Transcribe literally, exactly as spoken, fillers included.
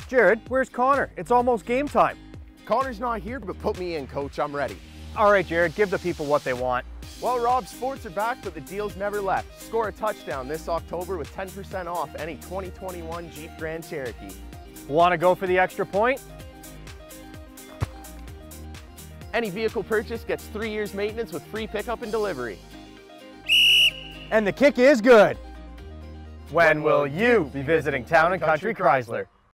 Jared, where's Connor? It's almost game time. Connor's not here, but put me in, coach. I'm ready. All right, Jared, give the people what they want. Well, Rob, sports are back, but the deal's never left. Score a touchdown this October with ten percent off any twenty twenty-one Jeep Grand Cherokee. Want to go for the extra point? Any vehicle purchase gets three years maintenance with free pickup and delivery. And the kick is good. When will you be visiting Town and Country Chrysler?